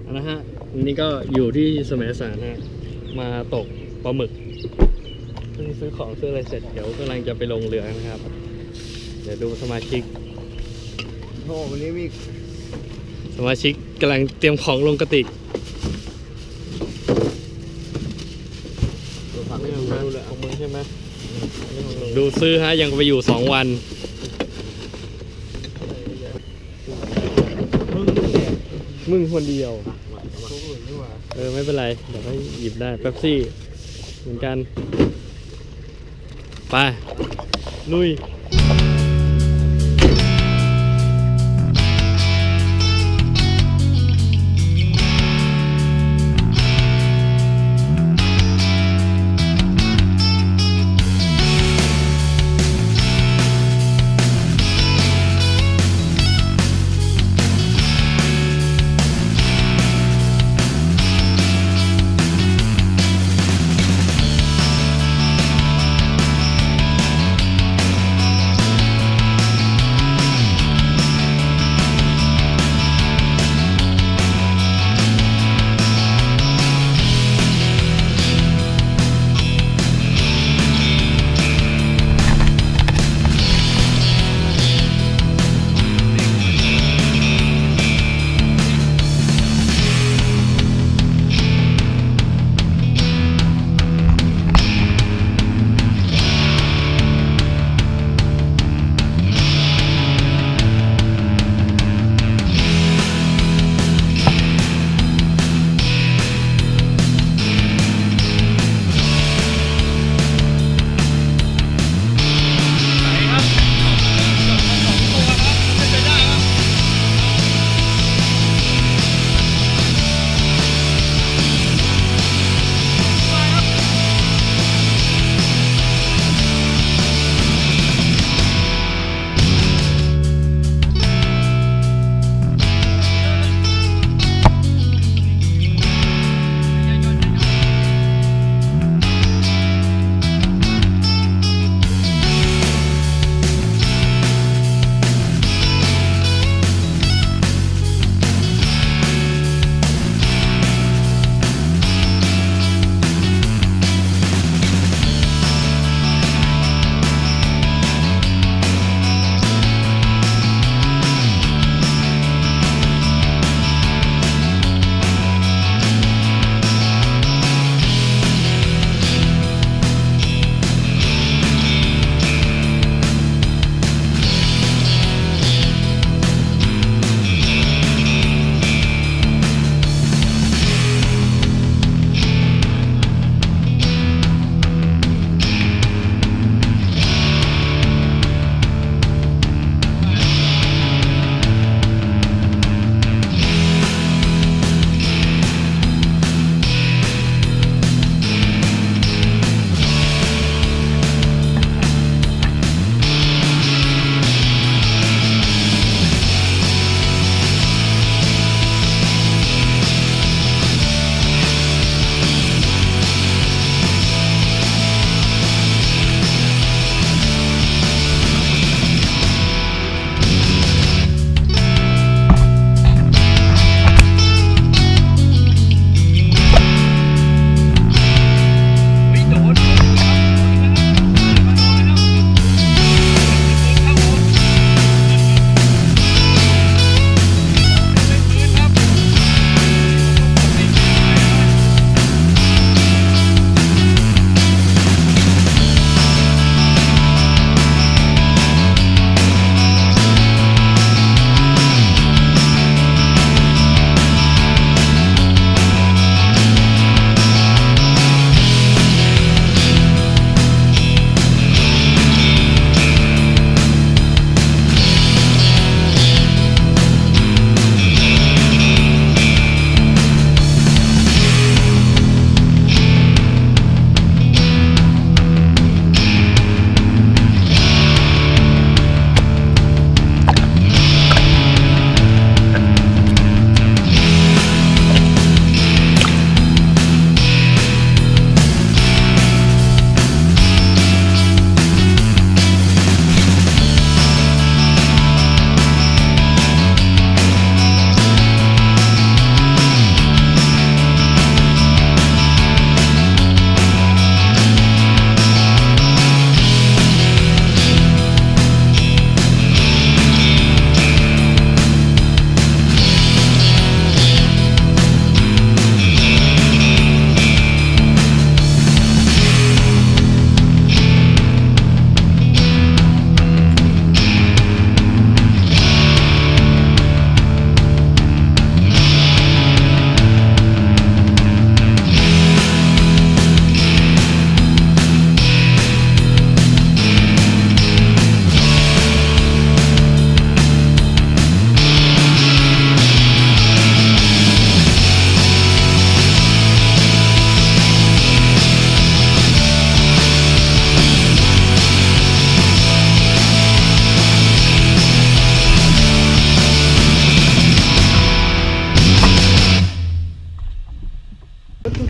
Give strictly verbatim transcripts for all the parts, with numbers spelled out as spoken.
นะฮะนี่ก็อยู่ที่สมัยสารฮะมาตกปลาหมึกเพิ่งซื้อของซื้ออะไรเสร็จเดี๋ยวกำลังจะไปลงเรือนะครับเดี๋ยวดูสมาชิกโอ้วันนี้มีสมาชิกกำลังเตรียมของลงกระติกตัวพักไม่ดูเลยของมึงใช่ไหมดูซื้อฮะยังไปอยู่สองวันมึงคนเดียวเออไม่เป็นไรเดี๋ยวก็หยิบได้เป๊ปซี่เหมือนกันไปลุย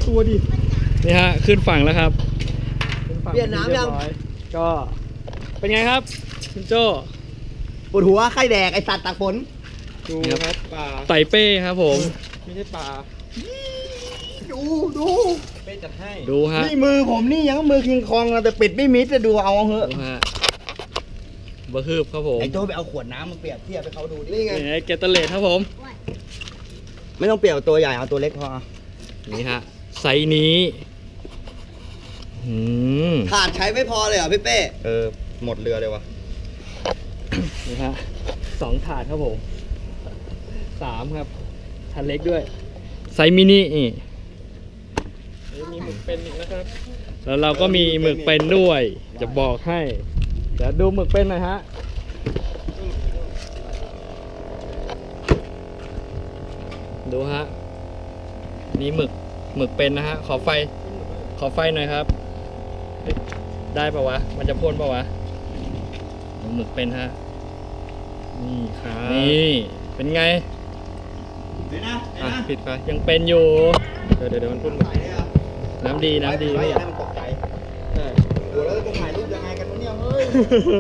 ตัวดินี่ฮะขึ้นฝั่งแล้วครับขึ้ฝั่งเปลี่ยนน้ำยังเรีบร้อก็เป็นไงครับคุณโจปวดหัวไข้แดกไอสัตว์ตากฝนดูครับปลาไต่เป้ครับผมไม่ใช่ปลาดูดูเป้จัดให้ดูฮะนี่มือผมนี่ยังมือคิงคองอะแต่ปิดไม่มิดจะดูเอาเหอะดูฮะบะฮืบครับผมไอโจ้ไปเอาขวดน้ำมาเปรียบเทียบให้เขาดูดินี่ไงนี่ไงเกตเตอร์เลทครับผมไม่ต้องเปรียบตัวใหญ่เอาตัวเล็กพอนี่ฮะไซส์นี้อืมถาดใช้ไม่พอเลยเหรอพี่เป้เออหมดเรือเลยวะนี่ฮะสองถาดครับผมสามครับถาดเล็กด้วยไซส์มินินี่มีหมึกเป็นอีกนะครับแล้วเราก็มีหมึกเป็นด้วย จะบอกให้เดี๋ยวดูหมึกเป็นหน่อยฮะดูฮะนี่หมึกหมึกเป็นนะฮะขอไฟขอไฟหน่อยครับเฮ้ยได้ปะวะมันจะพ่นปะวะหมึกเป็นฮะนี่ครับนี่เป็นไงเดี๋ยวนะเดี๋ยวอ่ะนะปิดไฟยังเป็นอยู่เดี๋ยวเดี๋ยวเดี๋ยวมันพ่นหมึกถ่ายได้เหรอน้ำดีน้ำดีไว้พี่อย่าให้มันตกใจใช่โอ้แล้วจะถ่ายรูปยังไงกันวะเนี่ยเฮ้ย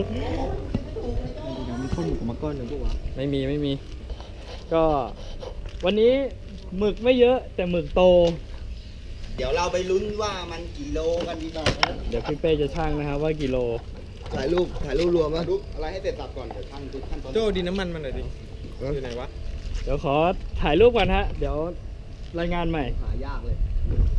เดี๋ยวมันพ่นหมึกออกมาก้อนหนึ่งพวกวะไม่มีไม่มี ก็วันนี้หมึกไม่เยอะแต่หมึกโตเดี๋ยวเราไปลุ้นว่ามันกี่โลกันดีกว่านะเดี๋ยวพี่เป้จะชั่งนะครับว่ากี่โลถ่ายรูปถ่ายรูปรวมมารูปอะไรให้เสร็จสับก่อนเดี๋ยวชั่งทุกขั้นตอนโจ้ดินน้ำมันมันหน่อยดิอยู่ไหนวะเดี๋ยวขอถ่ายรูปก่อนฮะ เดี๋ยวรายงานใหม่หายากเลย